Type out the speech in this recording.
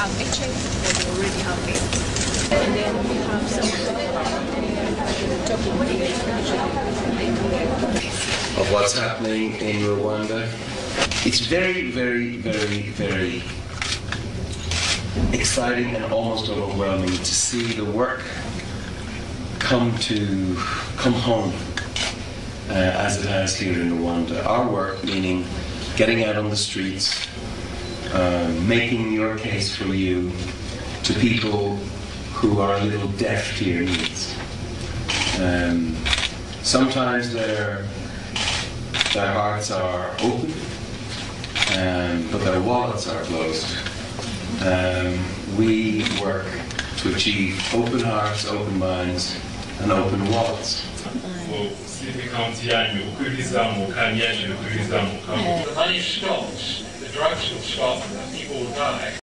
have HIV or they already have AIDS. And then we have some talking of what's happening in Rwanda. It's very, very, very, very exciting and almost overwhelming to see the work come home as it has here in Rwanda. Our work, meaning getting out on the streets, making your case for you to people who are a little deaf to your needs. Sometimes their hearts are open, but their wallets are closed. We work to achieve open hearts, open minds, and open wallets. The money stops, the drugs will stop, and people will die.